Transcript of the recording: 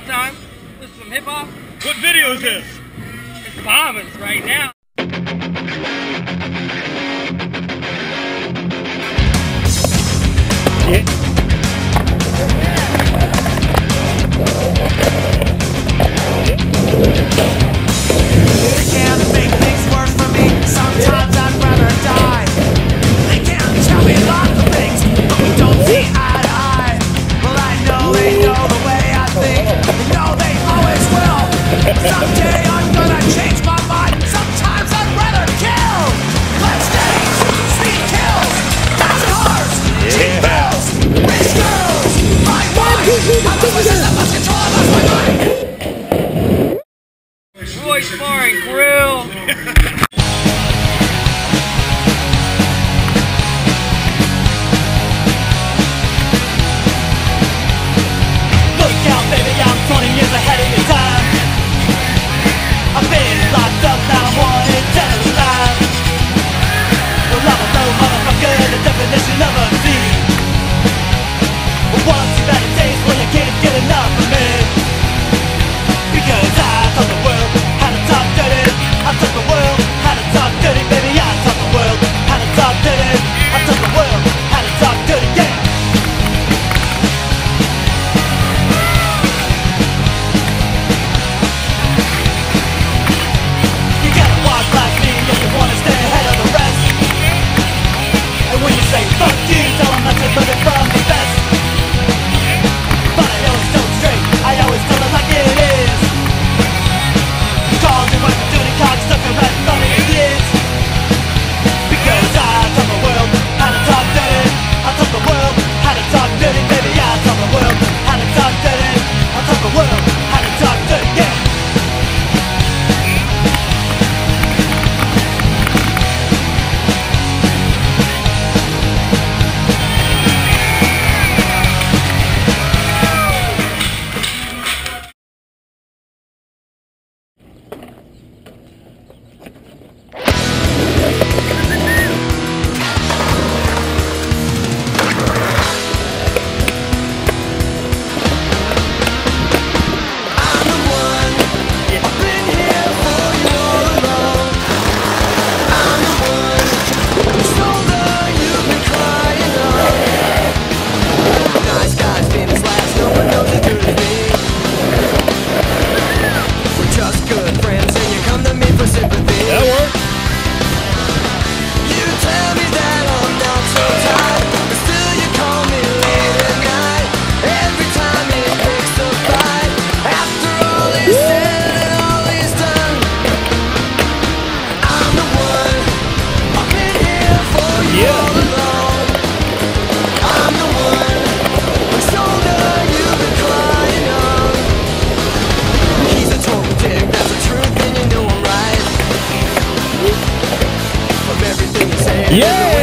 sometimes. Listen to some hip hop. What video is this? It's bombing right now. They can't make things worse for me. Sometimes I'd rather die. They can't tell me lots of things, but we don't see eye to eye. Well, I know they know the way I think. They know they always will. Someday I'm gonna change my mind. Sometimes I'd rather kill. Let's days, speed kills, fast cars, cheap bills, rich girls, my wife. I lost myself, I lost control, I lost my mind. Roy's Bar and Grill. Look out, baby, I'm 20 years ahead of your time. I've been locked up, now I'm wanted dead or alive. Well, I'm a low motherfucker, the definition of a thief. But once you've had a taste, well, you can't get enough of me. Because I taught the world how to talk dirty. I taught the world how to talk dirty, baby. I taught the world how to talk dirty. I taught the world how to talk dirty, yeah. You gotta walk like me if you wanna stay ahead of the rest. And when you say fuck you, tell them that you're looking from the best. But I always tell it straight, I always tell it like it is. Call me when you're doing cocksucker right in front of your kids. Because I taught the world how to talk dirty. I taught the world how to talk dirty, baby. I taught the world how to talk dirty. I taught the world how to talk dirty, yeah. Yeah!